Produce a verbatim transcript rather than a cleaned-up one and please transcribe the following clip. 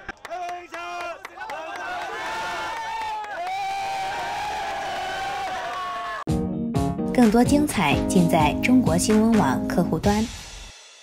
更多精彩尽在中国新闻网客户端。